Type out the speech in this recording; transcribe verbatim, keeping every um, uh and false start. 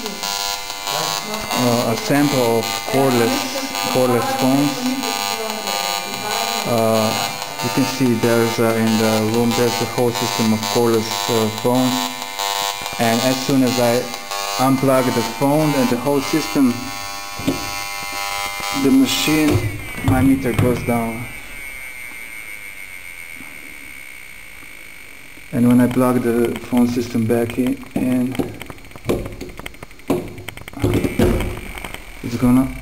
uh, a sample of cordless cordless phones. Uh, you can see there's uh, in the room there's a whole system of cordless uh, phones, and as soon as I unplug the phone and the whole system, the machine, my meter goes down. And when I plug the phone system back in, in it's gonna